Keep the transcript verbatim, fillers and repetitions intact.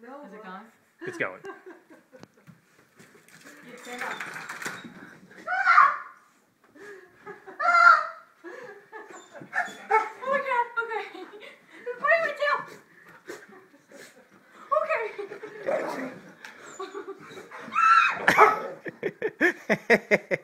No. Is it gone? It's going. You stand up. Oh my god, okay. Put my tail. Okay. Hehehehe